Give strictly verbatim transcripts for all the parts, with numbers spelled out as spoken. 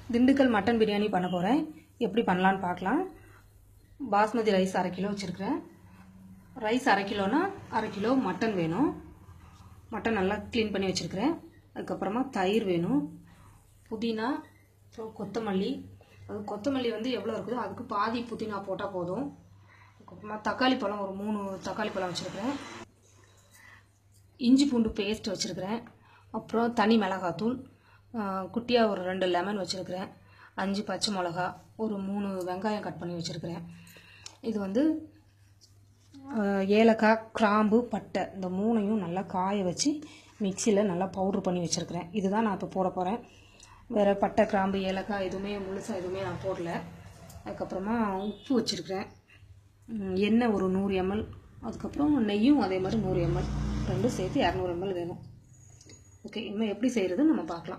Dindigul mutton biryani பண்ண போகிறேன். எப்படி பண்ணலான்னு பார்க்கலாம். பாஸ்மதி ரைஸ் அரை கிலோ வச்சுருக்கிறேன். ரைஸ் அரை கிலோனா அரை கிலோ மட்டன் வேணும். மட்டன் நல்லா க்ளீன் பண்ணி வச்சுருக்கிறேன். அதுக்கப்புறமா தயிர் வேணும், புதினா, அப்புறம் கொத்தமல்லி. அது கொத்தமல்லி வந்து எவ்வளோ இருக்குதோ அதுக்கு பாதி புதினா போட்டால் போதும். அதுக்கப்புறமா தக்காளி பழம் ஒரு மூணு தக்காளி பழம் வச்சுருக்கிறேன். இஞ்சி பூண்டு பேஸ்ட் வச்சுருக்கிறேன். அப்புறம் தனி மிளகாத்தூள், குட்டியாக ஒரு ரெண்டு லெமன் வச்சுருக்கிறேன். அஞ்சு பச்சை மிளகா, ஒரு மூணு வெங்காயம் கட் பண்ணி வச்சுருக்கிறேன். இது வந்து ஏலக்காய், கிராம்பு, பட்டை இந்த மூணையும் நல்லா காய வச்சு மிக்சியில் நல்லா பவுட்ரு பண்ணி வச்சுருக்கிறேன். இதுதான் நான் இப்போ போட போகிறேன். வேறு பட்டை, கிராம்பு, ஏலக்காய் எதுவுமே முழுசாக எதுவுமே நான் போடல. அதுக்கப்புறமா உப்பு வச்சுருக்கிறேன். எண்ணெய் ஒரு நூறு எம்எல், அதுக்கப்புறம் நெய்யும் அதே மாதிரி நூறு எம்எல், ரெண்டும் சேர்த்து இரநூறு எம்எல் வேணும். ஓகே, இனிமேல் எப்படி செய்கிறதுன்னு நம்ம பார்க்கலாம்.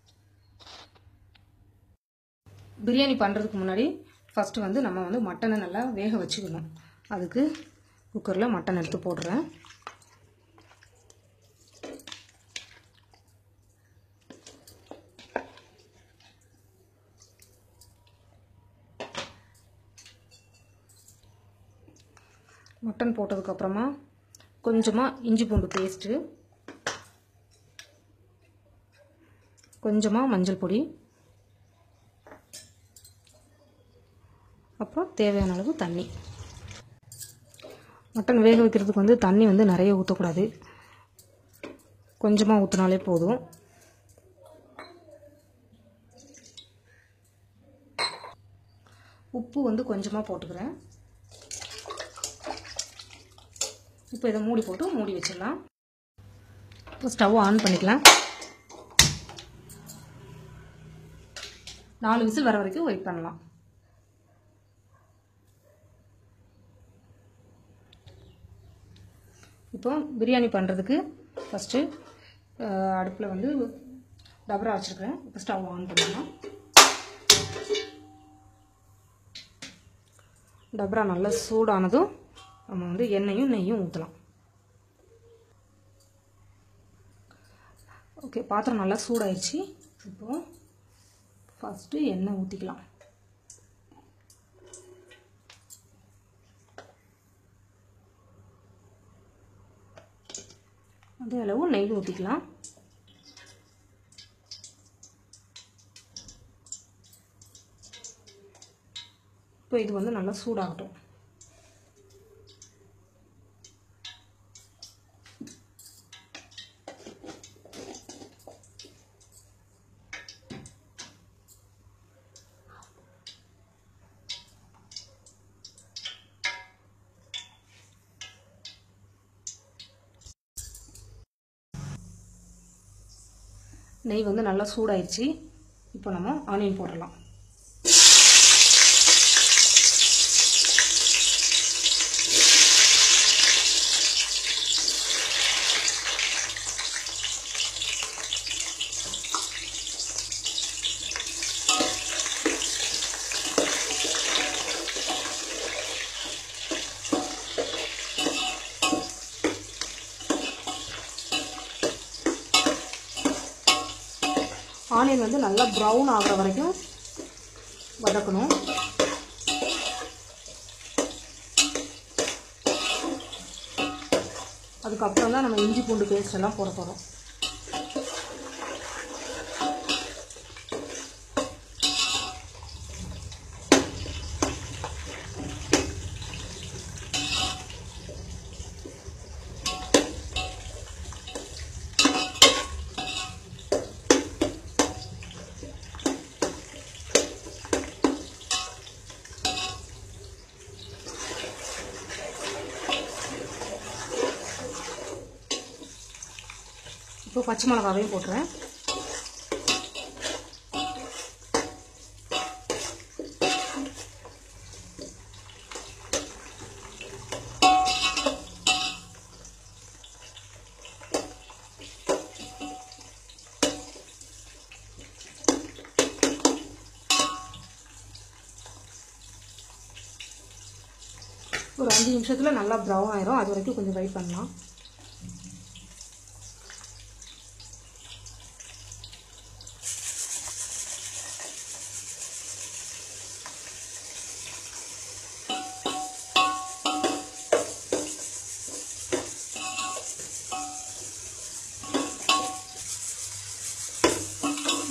பிரியாணி பண்ணுறதுக்கு முன்னாடி ஃபஸ்ட்டு வந்து நம்ம வந்து மட்டனை நல்லா வேக வச்சுக்கணும். அதுக்கு குக்கரில் மட்டன் எடுத்து போடுறேன். மட்டன் போட்டதுக்கப்புறமா கொஞ்சமாக இஞ்சி பூண்டு பேஸ்ட்டு, கொஞ்சமாக மஞ்சள் பொடி, அப்புறம் தேவையான அளவு தண்ணி. மட்டன் வேக வைக்கிறதுக்கு வந்து தண்ணி வந்து நிறைய ஊற்றக்கூடாது, கொஞ்சமாக ஊற்றினாலே போதும். உப்பு வந்து கொஞ்சமாக போட்டுக்கிறேன். இப்போ இதை மூடி போட்டு மூடி வச்சிடலாம். இப்போ ஸ்டவ் ஆன் பண்ணிக்கலாம். நாலு விசில் வர வரைக்கும் வெயிட் பண்ணலாம். இப்போ பிரியாணி பண்ணுறதுக்கு ஃபஸ்ட்டு அடுப்பில் வந்து டபரா வச்சுருக்கிறேன். இப்போ ஸ்டவ் ஆன் பண்ணிடலாம். டபரா நல்லா சூடானதும் நம்ம வந்து எண்ணெயும் நெய்யும் ஊற்றலாம். ஓகே, பாத்திரம் நல்லா சூடாயிடுச்சு. இப்போது ஃபஸ்ட்டு எண்ணெய் ஊற்றிக்கலாம். அதே அளவு நெய் ஊற்றிக்கலாம். இப்போ இது வந்து நல்லா சூடாகட்டும். நெய் வந்து நல்லா சூடாயிடுச்சு. இப்போ நம்ம ஆனியன் போடலாம். ஆனியன் வந்து நல்லா ப்ரௌன் ஆகிற வரைக்கும் வதக்கணும். அதுக்கப்புறம் தான் நம்ம இஞ்சி பூண்டு பேஸ்ட் எல்லாம் போட போகிறோம். இப்போ பச்சை மிளகாவையும் போட்டுறேன். ஒரு அஞ்சு நிமிஷத்தில் நல்லா ப்ரௌன் ஆயிரும். அது வரைக்கும் கொஞ்சம் வெயிட் பண்ணலாம்.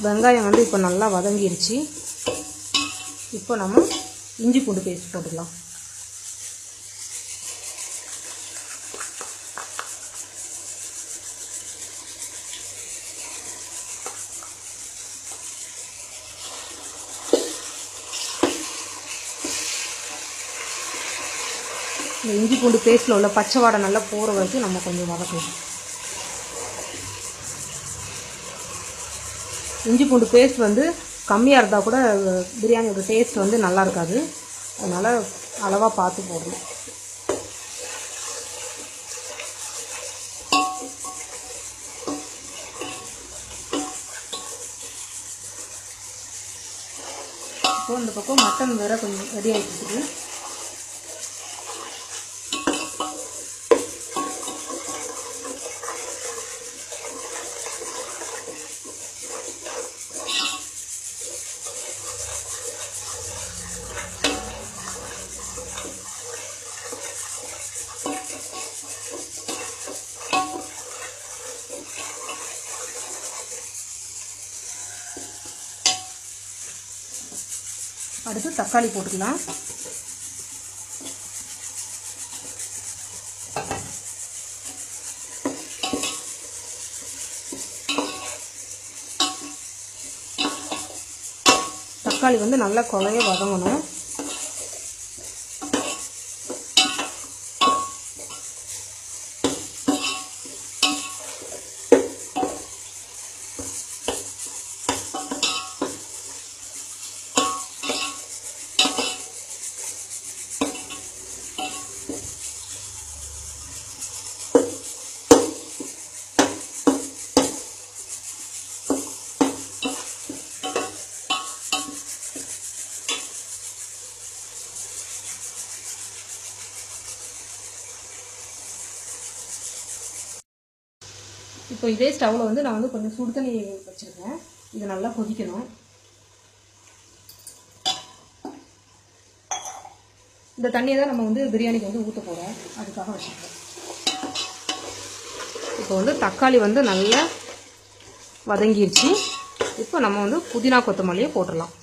வெங்காயம் வந்து இப்போ நல்லா வதங்கிருச்சு. இப்போ நம்ம இஞ்சி பூண்டு பேஸ்ட் போட்டுக்கலாம். இந்த இஞ்சி பூண்டு பேஸ்ட்டில் உள்ள பச்சை வாடை நல்லா போகிற வரைக்கும் நம்ம கொஞ்சம் வதக்கலாம். இஞ்சி பூண்டு பேஸ்ட் வந்து கம்மியாக இருந்தால் கூட பிரியாணியோட டேஸ்ட் வந்து நல்லா இருக்காது. அதனால் அளவாக பார்த்து போடணும். இப்போ இந்த பக்கம் மட்டன் வேறு கொஞ்சம் ரெடி ஆகிட்டு. அடுத்து தக்காளி போட்டுக்கலாம். தக்காளி வந்து நல்லா குழைய வதங்கணும். இப்போ இதே ஸ்டவ்வில் வந்து நான் வந்து கொஞ்சம் சுடு தண்ணி வச்சுருக்கேன். இது நல்லா கொதிக்கணும். இந்த தண்ணியை தான் நம்ம வந்து பிரியாணிக்கு வந்து ஊற்ற போகிறோம். அதுக்காக வச்சுருக்கோம். இப்போ வந்து தக்காளி வந்து நல்லா வதங்கிருச்சு. இப்போ நம்ம வந்து புதினா கொத்தமல்லியை போட்டுடலாம்.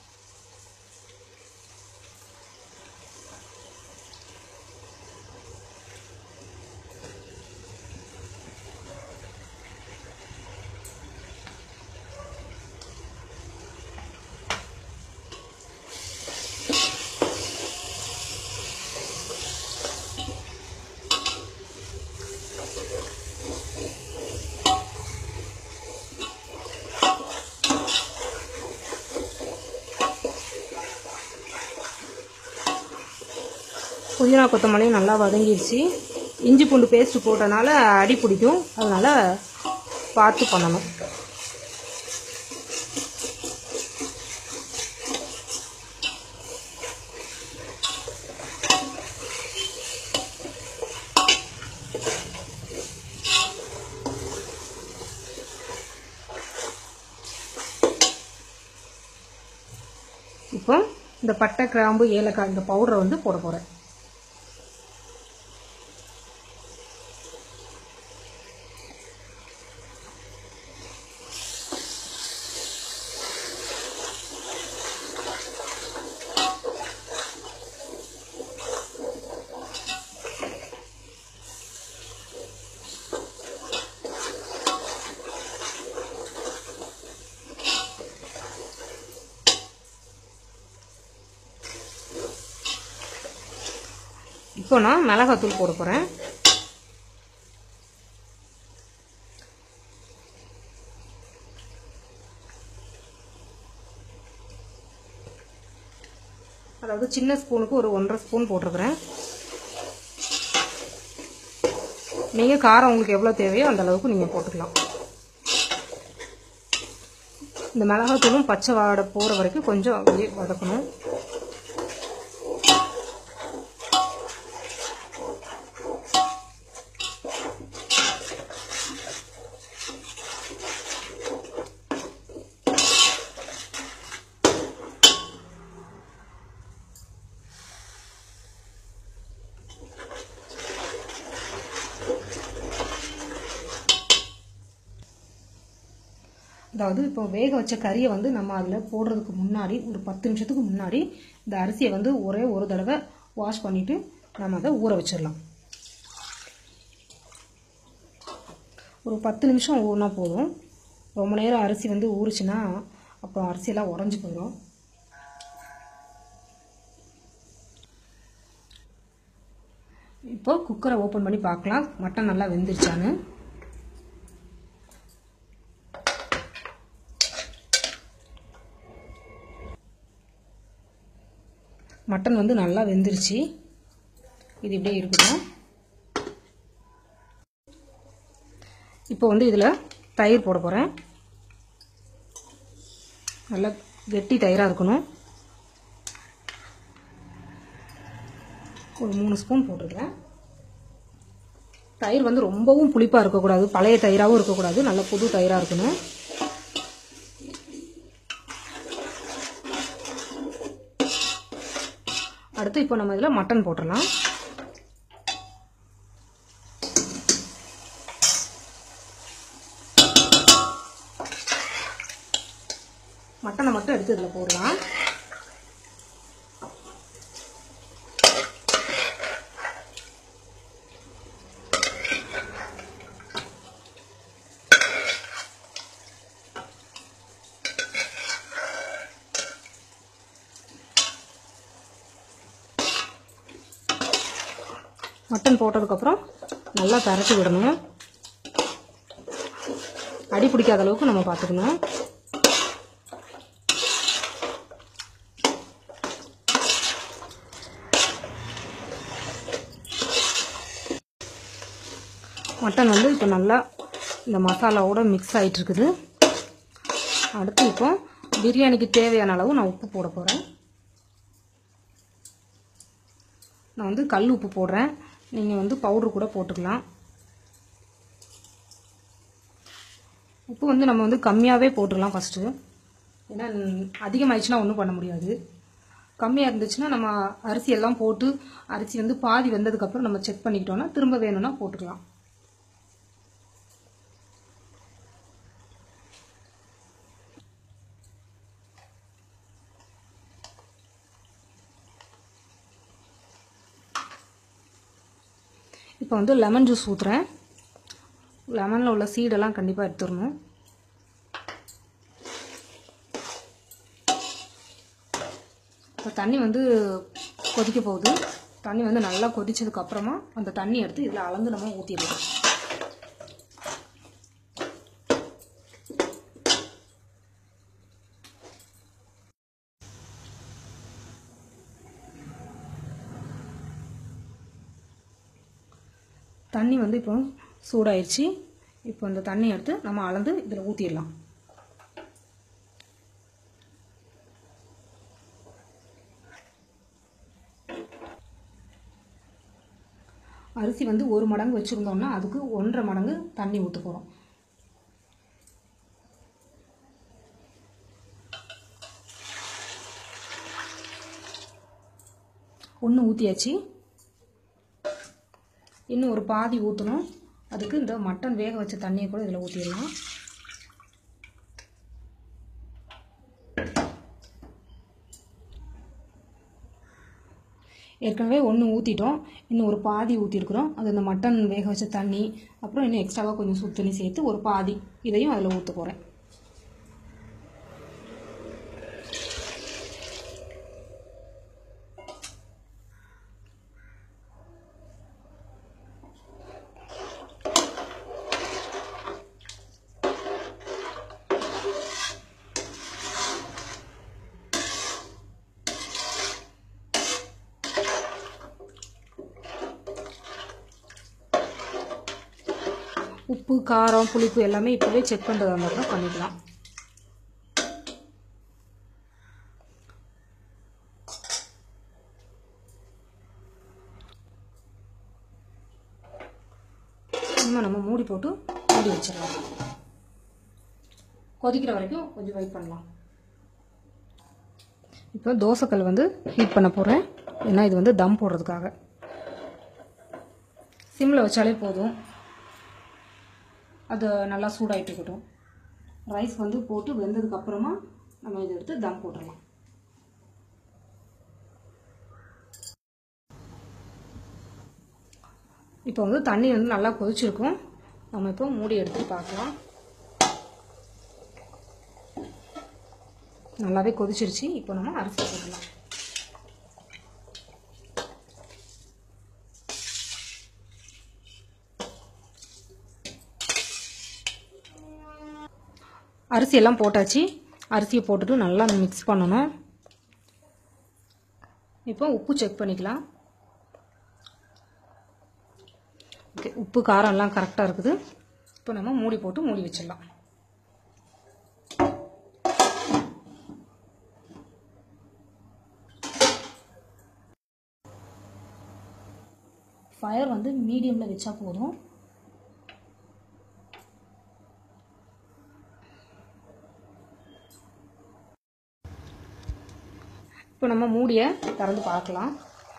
புதினா கொத்தமல்லியும் நல்லா வதங்கிடுச்சு. இஞ்சி பூண்டு பேஸ்ட்டு போட்டனால அடி பிடிக்கும். அதனால் பார்த்து பண்ணணும். இப்போ இந்த பட்டை கிராம்பு ஏலக்காய் இந்த பவுடரை வந்து போட போகிறேன். இப்போ நான் மிளகாத்தூள் போட போகிறேன். அதாவது சின்ன ஸ்பூனுக்கு ஒரு ஒன்றரை ஸ்பூன் போட்டிருக்கிறேன். நீங்கள் காரம் உங்களுக்கு எவ்வளோ தேவையோ அந்த அளவுக்கு நீங்கள் போட்டுக்கலாம். இந்த மிளகாத்தூளும் பச்சை வாடை போகிற வரைக்கும் கொஞ்சம் அப்படியே வதக்கணும். அதாவது இப்போ வேக வச்ச கறியை வந்து நம்ம அதில் போடுறதுக்கு முன்னாடி ஒரு பத்து நிமிஷத்துக்கு முன்னாடி இந்த அரிசியை வந்து ஒரே ஒரு தடவை வாஷ் பண்ணிவிட்டு நம்ம அதை ஊற வச்சிடலாம். ஒரு பத்து நிமிஷம் ஊறினா போதும். ரொம்ப நேரம் அரிசி வந்து ஊறிச்சுன்னா அப்புறம் அரிசியெல்லாம் உறைஞ்சி போயிடும். இப்போ குக்கரை ஓப்பன் பண்ணி பார்க்கலாம் மட்டன் நல்லா வெந்துருச்சான்னு. மட்டன் வந்து நல்லா வெந்துருச்சு. இது இப்படியே இருக்கட்டும். இப்போ வந்து இதில் தயிர் போட போகிறேன். நல்லா கெட்டி தயிராக இருக்கணும். ஒரு மூணு ஸ்பூன் போட்டுருக்கேன். தயிர் வந்து ரொம்பவும் புளிப்பாக இருக்கக்கூடாது, பழைய தயிராகவும் இருக்கக்கூடாது, நல்ல புது தயிராக இருக்கணும். அடுத்து இப்போ நம்ம இதில் மட்டன் போட்டுடலாம். மட்டனை மட்டும் எடுத்து இதில் போடலாம். மட்டன் போட்டதுக்கப்புறம் நல்லா பரட்டி விடணும். அடி பிடிக்காத அளவுக்கு நம்ம பார்த்துக்கணும். மட்டன் வந்து இப்போ நல்லா இந்த மசாலாவோட மிக்ஸ் ஆகிட்டு இருக்குது. அடுத்து இப்போ பிரியாணிக்கு தேவையான அளவு நான் உப்பு போட போகிறேன். நான் வந்து கல் உப்பு போடுறேன். நீங்கள் வந்து பவுட்ரு கூட போட்டுக்கலாம். உப்பு வந்து நம்ம வந்து கம்மியாகவே போட்டுடலாம் ஃபஸ்ட்டு. ஏன்னா அதிகமாகிடுச்சுன்னா ஒன்றும் பண்ண முடியாது. கம்மியாக இருந்துச்சுன்னா நம்ம அரிசி எல்லாம் போட்டு அரிசி வந்து பாதி வெந்ததுக்கப்புறம் நம்ம செக் பண்ணிக்கிட்டோன்னா திரும்ப வேணும்னா போட்டுக்கலாம். இப்போ வந்து லெமன் ஜூஸ் ஊற்றுறேன். லெமனில் உள்ள சீடெல்லாம் கண்டிப்பாக எடுத்துடணும். இப்போ தண்ணி வந்து கொதிக்க போகுது. தண்ணி வந்து நல்லா கொதிச்சதுக்கப்புறமா அந்த தண்ணி எடுத்து இதில் அளந்து நம்ம ஊற்றிடலாம். தண்ணி வந்து இப்போ சூடாயிடுச்சு. இப்போ இந்த தண்ணி எடுத்து நம்ம அளந்து இதில் ஊற்றிடலாம். அரிசி வந்து ஒரு மடங்கு வச்சுருந்தோம்னா அதுக்கு ஒன்றரை மடங்கு தண்ணி ஊற்ற போகிறோம். ஒன்று ஊற்றியாச்சு. இன்னும் ஒரு பாதி ஊற்றணும். அதுக்கு இந்த மட்டன் வேக வச்ச தண்ணியை கூட இதில் ஊற்றிடலாம். ஏற்கனவே ஒன்று ஊற்றிட்டோம். இன்னும் ஒரு பாதி ஊற்றிருக்கிறோம். அது இந்த மட்டன் வேக வச்ச தண்ணி அப்புறம் இன்னும் எக்ஸ்ட்ராவாக கொஞ்சம் சுடு தண்ணி சேர்த்து ஒரு பாதி இதையும் அதில் ஊற்ற போகிறேன். உப்பு காரம் புளிப்பு எல்லாமே இப்போவே செக் பண்ணுறதா இருந்தால் பண்ணிக்கலாம். இன்னும் நம்ம மூடி போட்டு மூடி வச்சிடலாம். கொதிக்கிற வரைக்கும் கொஞ்சம் வெயிட் பண்ணலாம். இப்போ தோசைக்கல் வந்து ஹீட் பண்ண போகிறேன். ஏன்னா இது வந்து தம் போடுறதுக்காக. சிம்மில் வச்சாலே போதும். அது நல்லா சூடாகிட்டு இருக்கட்டும். ரைஸ் வந்து போட்டு வெந்ததுக்கு அப்புறமா நம்ம இதை எடுத்து தம் போட்டுடலாம். இப்போ வந்து தண்ணி வந்து நல்லா கொதிச்சிருக்கும். நம்ம இப்போ மூடி எடுத்து பார்க்கலாம். நல்லாவே கொதிச்சிருச்சு. இப்போ நம்ம அரிசி போடலாம். அரிசி எல்லாம் போட்டாச்சு. அரிசியை போட்டுட்டு நல்லா மிக்ஸ் பண்ணணும். இப்போ உப்பு செக் பண்ணிக்கலாம். ஓகே, உப்பு காரம் எல்லாம் கரெக்டாக இருக்குது. இப்போ நம்ம மூடி போட்டு மூடி வச்சிடலாம். ஃபயர் வந்து மீடியமில் வச்சா போதும். இப்போ நம்ம மூடியை திறந்து பார்க்கலாம்.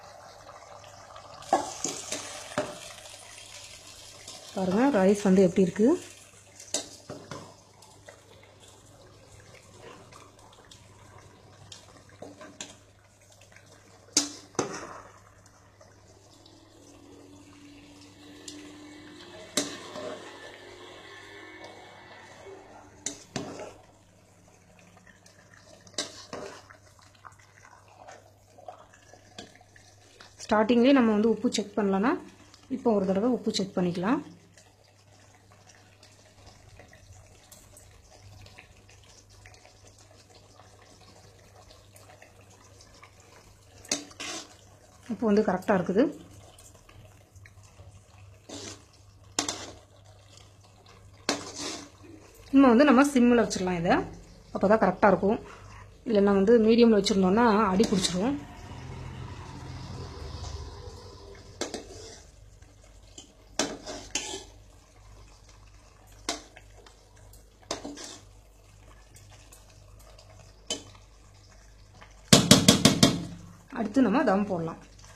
பாருங்க ரைஸ் வந்து எப்படி இருக்கு. ஸ்டார்டிங்லேயே நம்ம வந்து உப்பு செக் பண்ணலன்னா இப்போ ஒரு தடவை உப்பு செக் பண்ணிக்கலாம். உப்பு வந்து கரெக்டாக இருக்குது. இன்னும் வந்து நம்ம சிம்மில் வச்சிடலாம். இதை அப்போ தான் கரெக்டாக இருக்கும். இல்லைன்னா வந்து மீடியமில் வச்சுருந்தோன்னா அடி பிடிச்சிரும். அடுத்து நம்ம தம் போடலாம்.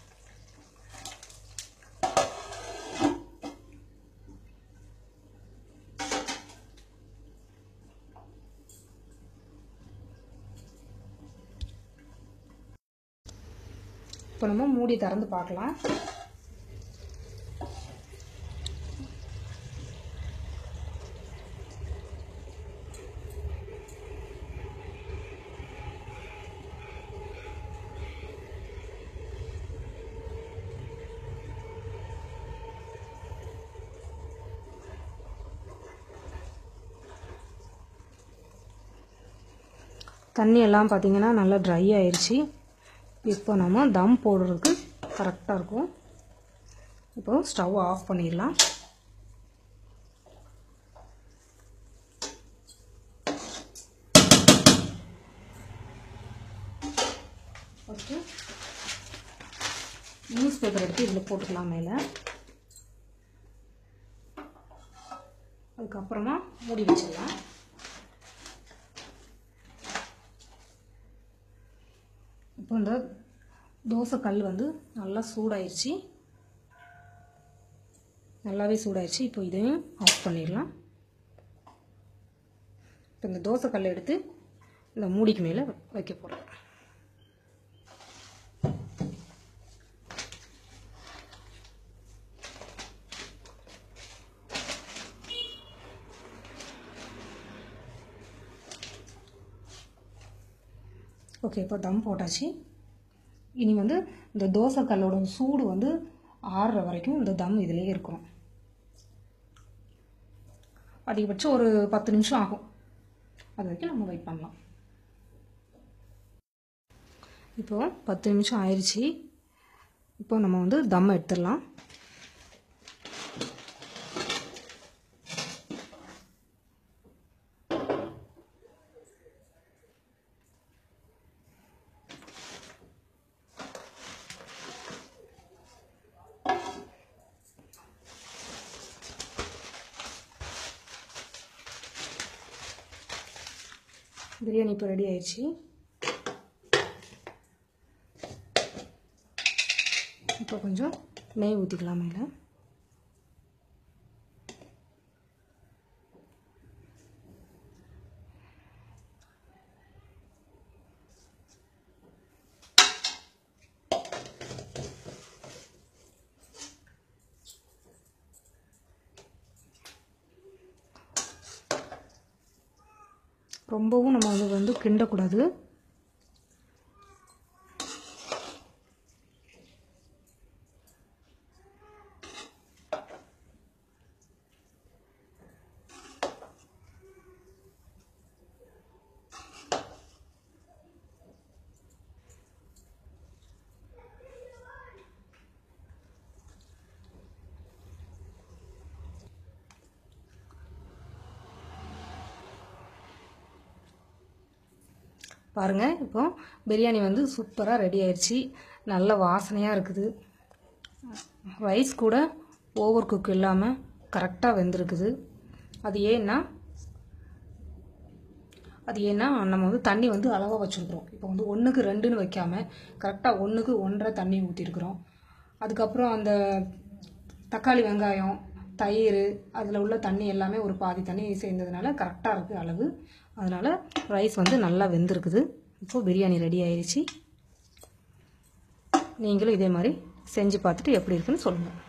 இப்போ நம்ம மூடி திறந்து பார்க்கலாம். தண்ணி எல்லாம் பார்த்தீங்கன்னா நல்லா ட்ரை ஆயிடுச்சு. இப்போ நம்ம தம் போடுறதுக்கு கரெக்டாக இருக்கும். இப்போ ஸ்டவ் ஆஃப் பண்ணிடலாம். ஃபஸ்ட்டு நியூஸ் பேப்பர் எடுத்து இதில் போட்டுக்கலாம் மேலே. அதுக்கப்புறமா மூடி வச்சிடலாம். இப்போ இந்த தோசை கல் வந்து நல்லா சூடாயிருச்சு. நல்லாவே சூடாயிருச்சு. இப்போ இதையும் ஆஃப் பண்ணிடலாம். இப்போ இந்த தோசை கல்லை எடுத்து இந்த மூடிக்கு மேலே வைக்க போகிறோம். ஓகே, இப்போ தம் போட்டாச்சு. இனி வந்து இந்த தோசை கல்லோட சூடு வந்து ஆறுற வரைக்கும் இந்த தம் இதிலே இருக்கும். அதிகபட்சம் ஒரு பத்து நிமிஷம் ஆகும். அது வரைக்கும் நம்ம வெயிட் பண்ணலாம். இப்போ பத்து நிமிஷம் ஆயிடுச்சு. இப்போ நம்ம வந்து தம் எடுத்துடலாம். பிரியாணி இப்போ ரெடி ஆயிடுச்சு. இப்போ கொஞ்சம் நெய் ஊற்றிக்கலாம் மேலே. ரொம்பவும் நம்ம வந்து வந்து கிண்டக்கூடாது. பாருங்கள், இப்போ பிரியாணி வந்து சூப்பராக ரெடி ஆயிடுச்சு. நல்ல வாசனையாக இருக்குது. ரைஸ் கூட ஓவர் குக் இல்லாமல் கரெக்டாக வெந்திருக்குது. அது ஏன்னா அது ஏன்னா நம்ம வந்து தண்ணி வந்து அளவாக வச்சுருக்குறோம். இப்போ வந்து ஒன்றுக்கு ரெண்டுன்னு வைக்காமல் கரெக்டாக ஒன்றுக்கு ஒன்றரை தண்ணி ஊற்றிருக்குறோம். அதுக்கப்புறம் அந்த தக்காளி, வெங்காயம், தயிர், அதில் உள்ள தண்ணி எல்லாமே ஒரு பாதி தண்ணி சேர்ந்ததுனால கரெக்டாக இருக்குது அளவு. அதனால் ரைஸ் வந்து நல்லா வெந்திருக்குது. இப்போது பிரியாணி ரெடி ஆயிடுச்சு. நீங்களும் இதே மாதிரி செஞ்சு பார்த்துட்டு எப்படி இருக்குன்னு சொல்லுங்கள்.